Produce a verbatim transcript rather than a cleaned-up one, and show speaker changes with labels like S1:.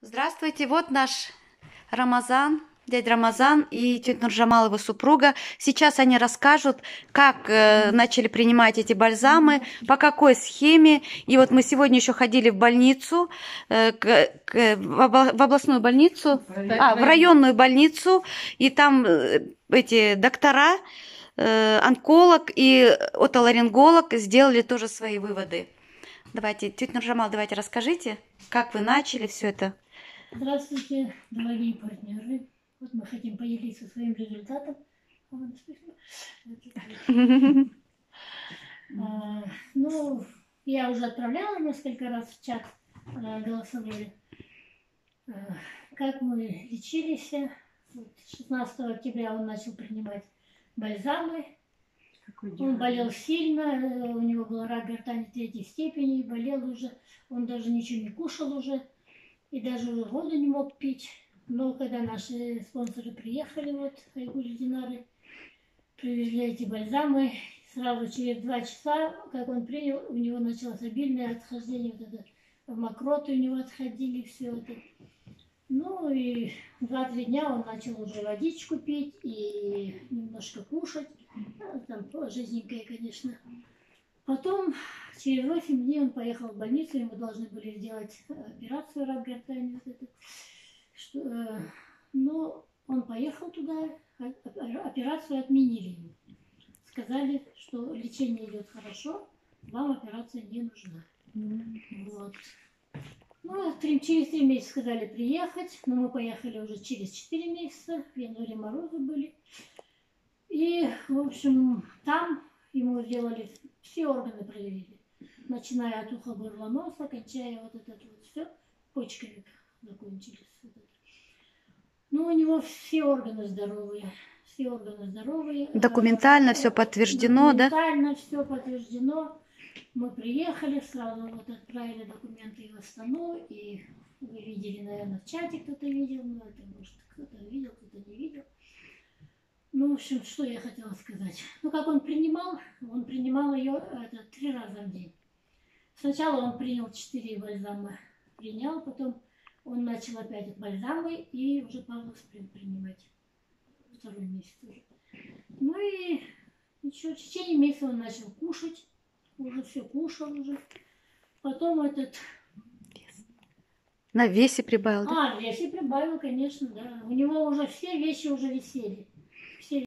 S1: Здравствуйте, вот наш Рамазан, дядя Рамазан и тетя Нуржамал, его супруга. Сейчас они расскажут, как э, начали принимать эти бальзамы, по какой схеме. И вот мы сегодня еще ходили в больницу, э, к, к, в, обла в областную больницу, а, в районную больницу, и там э, эти доктора, э, онколог и отоларинголог сделали тоже свои выводы. Давайте, тетя Нуржамал, давайте расскажите, как вы начали все это.
S2: Здравствуйте, дорогие партнеры. Вот мы хотим поделиться своим результатом. Ну, я уже отправляла несколько раз в чат голосовые. Как мы лечились. шестнадцатого октября он начал принимать бальзамы. Он болел сильно, у него был рак гортани третьей степени, болел уже, он даже ничего не кушал уже. И даже уже воду не мог пить. Но когда наши спонсоры приехали, вот, Айгуль Динары, привезли эти бальзамы, сразу через два часа, как он принял, у него началось обильное отхождение, вот это, мокроты у него отходили, все это. Ну и два-три дня он начал уже водичку пить и немножко кушать, там жизненькое, конечно. Потом, через восемь дней он поехал в больницу, ему должны были сделать операцию рак гортани. Вот это. Что, э, но он поехал туда, операцию отменили ему. Сказали, что лечение идет хорошо, вам операция не нужна. Mm-hmm. Вот. Ну, три, через три месяца сказали приехать, но мы поехали уже через четыре месяца, в январе морозы были. И, в общем, там ему сделали, все органы проверили, начиная от уха, горла, носа, кончая вот этот вот все, почками закончились. Вот это. Ну, у него все органы здоровые, все органы здоровые.
S1: Документально а, все подтверждено,
S2: документально
S1: да?
S2: Документально все подтверждено. Мы приехали, сразу вот отправили документы в Астану, и вы видели, наверное, в чате кто-то видел, но это, может, кто-то видел, кто-то не видел. Ну, в общем, что я хотела сказать. Ну, как он принимал, он принимал ее это, три раза в день. Сначала он принял четыре бальзама, принял, потом он начал опять бальзамы и уже Павловсприн принимать. Второй месяц уже. Ну и еще в течение месяца он начал кушать, уже все кушал уже. Потом этот...
S1: На весе прибавил, да?
S2: А, в весе прибавил, конечно, да. У него уже все вещи уже висели.